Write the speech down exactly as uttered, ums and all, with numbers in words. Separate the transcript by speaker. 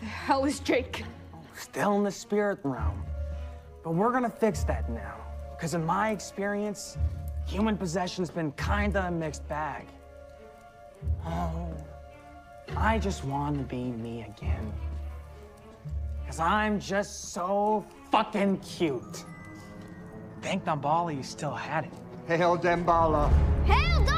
Speaker 1: the hell is Jake?
Speaker 2: Oh, still in the spirit realm. But we're gonna fix that now. Because in my experience, human possession's been kinda a mixed bag. Oh, I just want to be me again. Because I'm just so fucking cute. Thank Nambala you still had it.
Speaker 3: Hail Dambala.
Speaker 1: Hell,